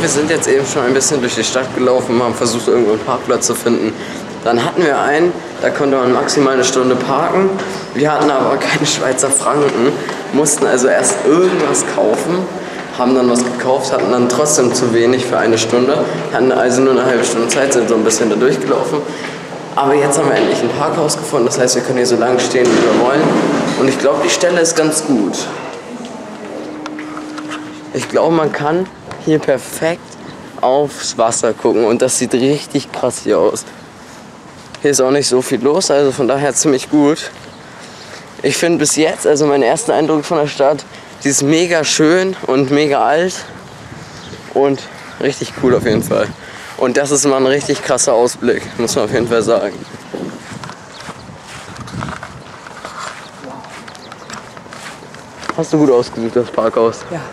wir sind jetzt eben schon ein bisschen durch die Stadt gelaufen, haben versucht, irgendwo einen Parkplatz zu finden. Dann hatten wir einen, da konnte man maximal eine Stunde parken. Wir hatten aber keine Schweizer Franken, mussten also erst irgendwas kaufen, haben dann was gekauft, hatten dann trotzdem zu wenig für eine Stunde, hatten also nur eine halbe Stunde Zeit, sind so ein bisschen da durchgelaufen. Aber jetzt haben wir endlich ein Parkhaus gefunden, das heißt, wir können hier so lange stehen, wie wir wollen. Und ich glaube, die Stelle ist ganz gut. Ich glaube, man kann hier perfekt aufs Wasser gucken und das sieht richtig krass hier aus. Hier ist auch nicht so viel los, also von daher ziemlich gut. Ich finde bis jetzt, also mein erster Eindruck von der Stadt, die ist mega schön und mega alt und richtig cool auf jeden Fall. Und das ist mal ein richtig krasser Ausblick, muss man auf jeden Fall sagen. Hast du gut ausgesucht, das Parkhaus? Ja.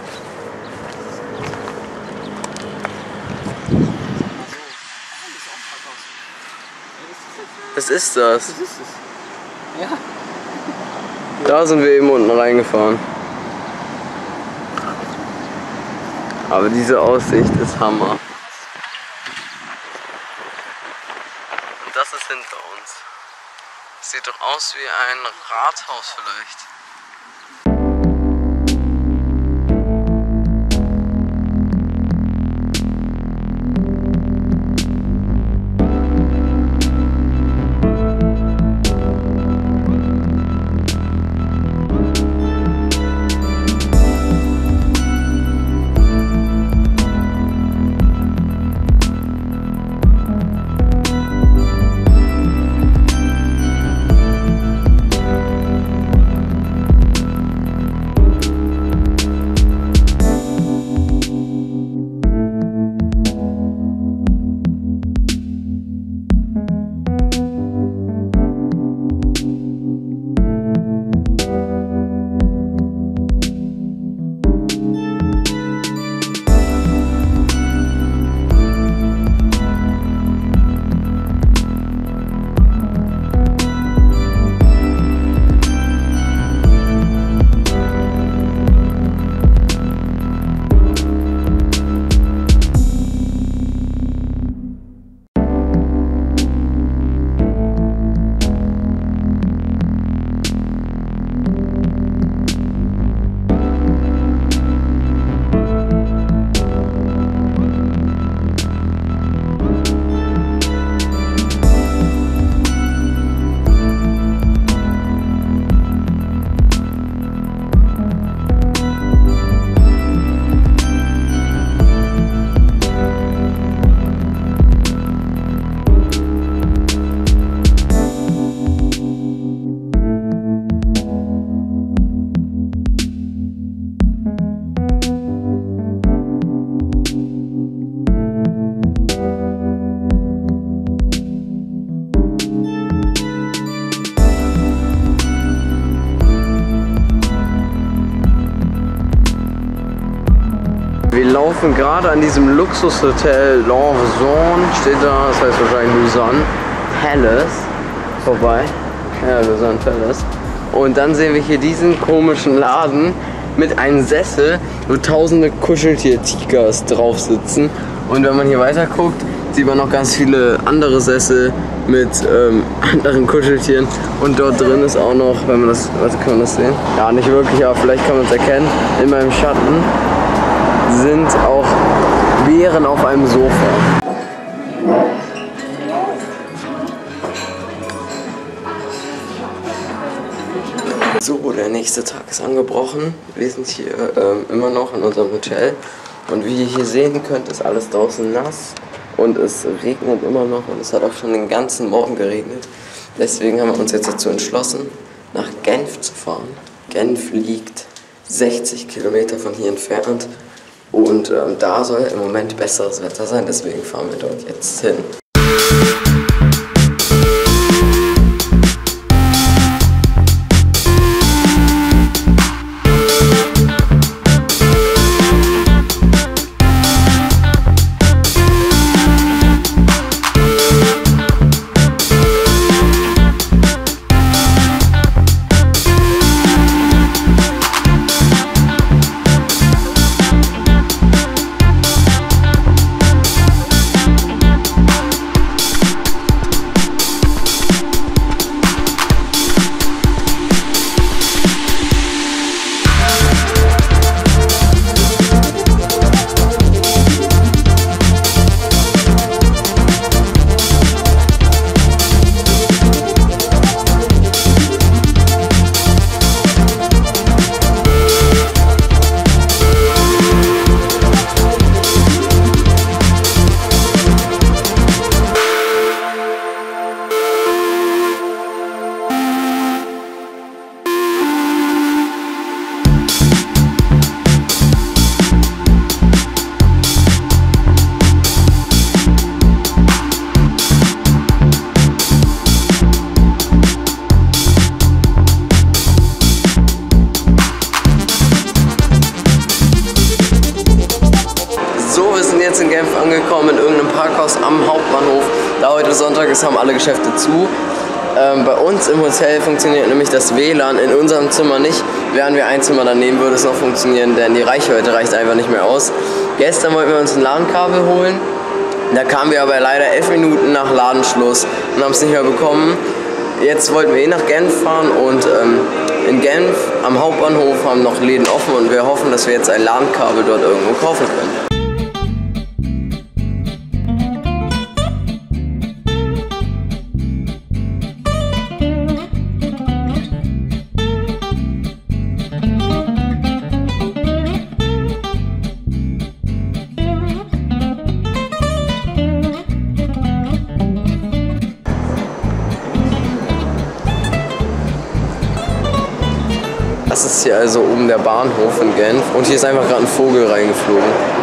Was ist das? Was ist es? Ja. Da sind wir eben unten reingefahren. Aber diese Aussicht ist Hammer. Und das ist hinter uns. Sieht doch aus wie ein Rathaus vielleicht. Wir laufen gerade an diesem Luxushotel Lausanne, steht da, das heißt wahrscheinlich Lausanne Palace, vorbei. Ja, Lausanne Palace. Und dann sehen wir hier diesen komischen Laden mit einem Sessel, wo tausende Kuscheltier-Tigers drauf sitzen. Und wenn man hier weiter guckt, sieht man noch ganz viele andere Sessel mit anderen Kuscheltieren. Und dort drin ist auch noch, wenn man das, warte, kann man das sehen? Ja, nicht wirklich, aber vielleicht kann man es erkennen. In meinem Schatten sind auch Bären auf einem Sofa. So, der nächste Tag ist angebrochen. Wir sind hier immer noch in unserem Hotel. Und wie ihr hier sehen könnt, ist alles draußen nass. Und es regnet immer noch und es hat auch schon den ganzen Morgen geregnet. Deswegen haben wir uns jetzt dazu entschlossen, nach Genf zu fahren. Genf liegt 60 Kilometer von hier entfernt. Und da soll im Moment besseres Wetter sein, deswegen fahren wir dort jetzt hin. wir sind jetzt in Genf angekommen, in irgendeinem Parkhaus am Hauptbahnhof. Da heute Sonntag ist, haben alle Geschäfte zu. Bei uns im Hotel funktioniert nämlich das WLAN, in unserem Zimmer nicht. Wären wir ein Zimmer daneben, würde es noch funktionieren, denn die Reichweite reicht einfach nicht mehr aus. Gestern wollten wir uns ein LAN-Kabel holen. Da kamen wir aber leider 11 Minuten nach Ladenschluss und haben es nicht mehr bekommen. Jetzt wollten wir nach Genf fahren und in Genf am Hauptbahnhof haben noch Läden offen und wir hoffen, dass wir jetzt ein LAN-Kabel dort irgendwo kaufen können. Das ist hier also oben der Bahnhof in Genf und hier ist einfach gerade ein Vogel reingeflogen.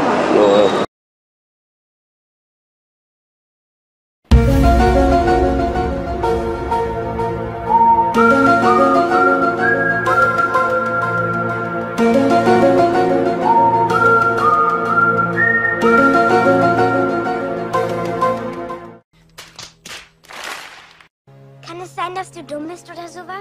Kann es sein, dass du dumm bist oder sowas?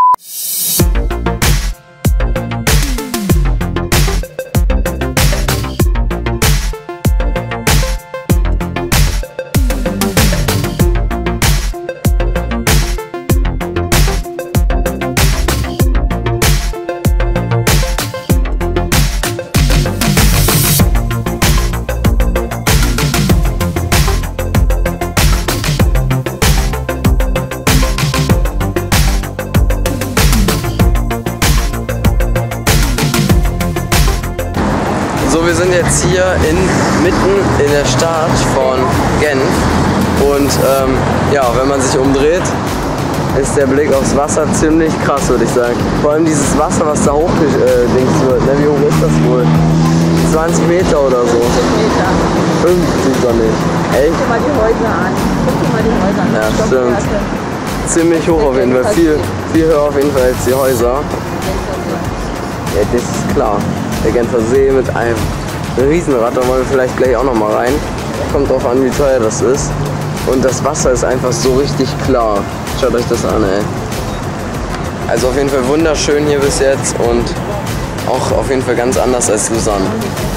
So, wir sind jetzt hier mitten in der Stadt von Genf und ja, wenn man sich umdreht, ist der Blick aufs Wasser ziemlich krass, würde ich sagen. Vor allem dieses Wasser, was da hochgedingst wird, ne? Wie hoch ist das wohl? 20 Meter oder so? 50 Meter. 50 doch nicht. Echt? Guck dir mal die Häuser an. Guck dir mal die Häuser an. Ja, stimmt. Ziemlich hoch auf jeden Fall. Viel höher auf jeden Fall als die Häuser. Ja, das ist klar. Der Genfer See mit einem Riesenrad, da wollen wir vielleicht gleich auch noch mal rein. Kommt drauf an, wie teuer das ist. Und das Wasser ist einfach so richtig klar. Schaut euch das an, ey. Also auf jeden Fall wunderschön hier bis jetzt und auch auf jeden Fall ganz anders als Lausanne.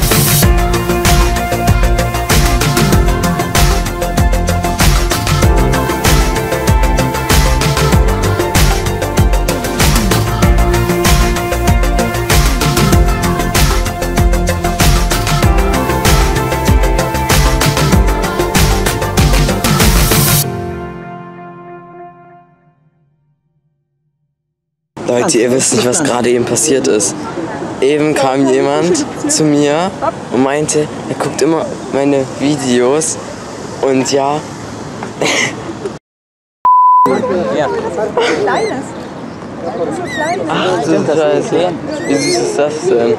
Leute, ihr wisst nicht, was gerade eben passiert ist. Eben kam jemand zu mir und meinte, er guckt immer meine Videos und ja. Ja. Kleines. Das ist so klein. Ach du Scheiße. Wie süß ist das denn?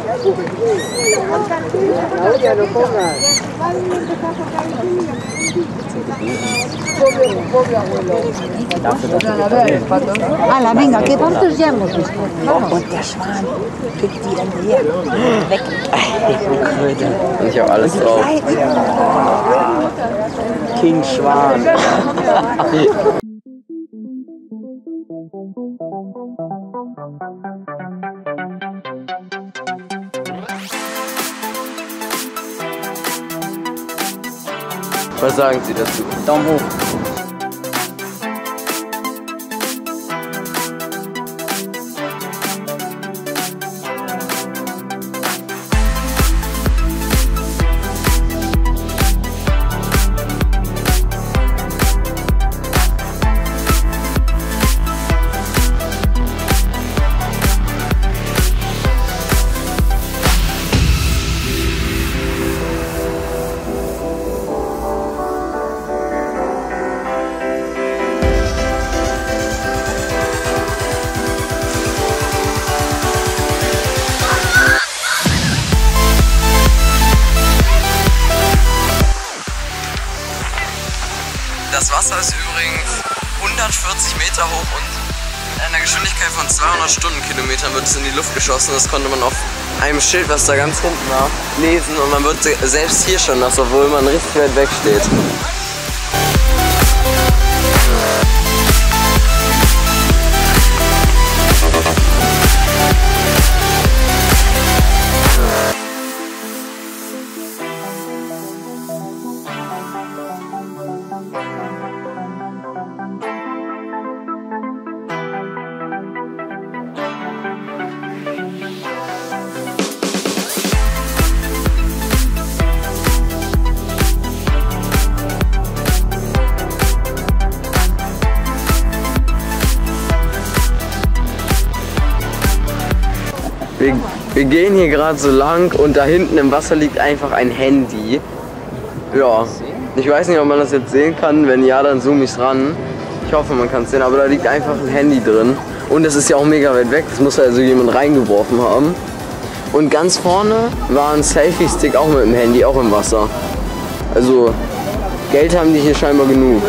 Hala, venga, que tantos ya hemos visto. Und der Schwan pickt die dann hier weg. Und ich hab alles drauf. King Schwan. Was sagen Sie dazu? Daumen hoch. Das Wasser ist übrigens 140 Meter hoch und mit einer Geschwindigkeit von 200 Stundenkilometern wird es in die Luft geschossen. Das konnte man auf einem Schild, was da ganz hinten war, lesen und man wird selbst hier schon nass, obwohl man richtig weit weg steht. Wir gehen hier gerade so lang und da hinten im Wasser liegt einfach ein Handy. Ja, ich weiß nicht, ob man das jetzt sehen kann. Wenn ja, dann zoome ich ran. Ich hoffe, man kann es sehen, aber da liegt einfach ein Handy drin. Und es ist ja auch mega weit weg, das muss also jemand reingeworfen haben. Und ganz vorne war ein Selfie-Stick auch mit dem Handy, auch im Wasser. Also Geld haben die hier scheinbar genug.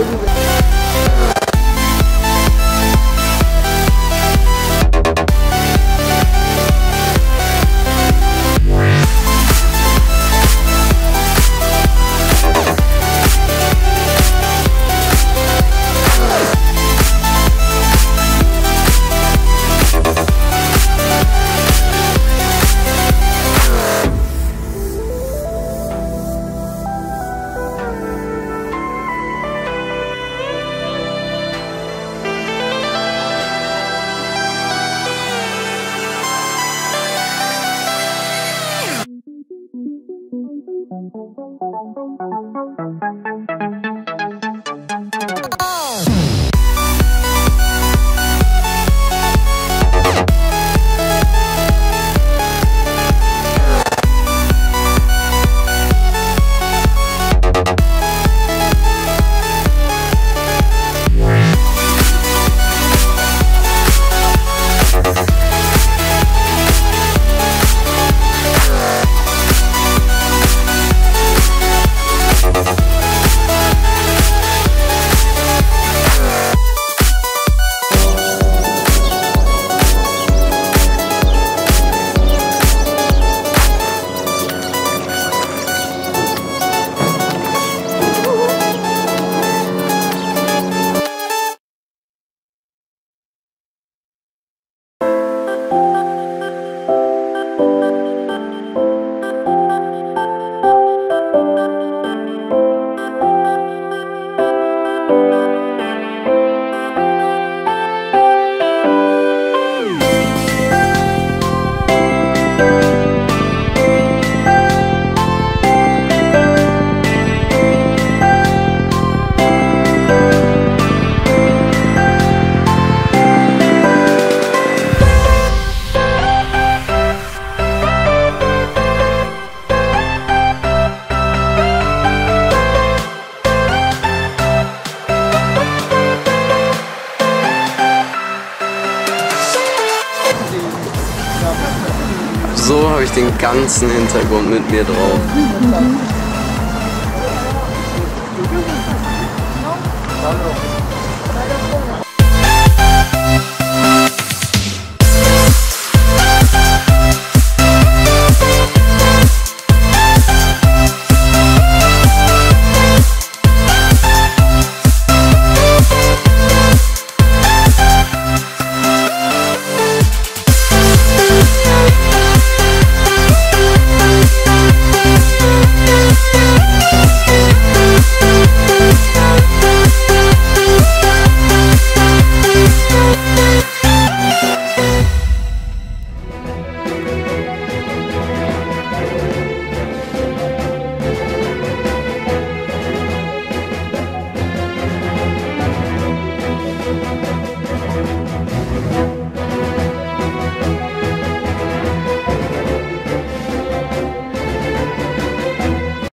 So habe ich den ganzen Hintergrund mit mir drauf. Mhm.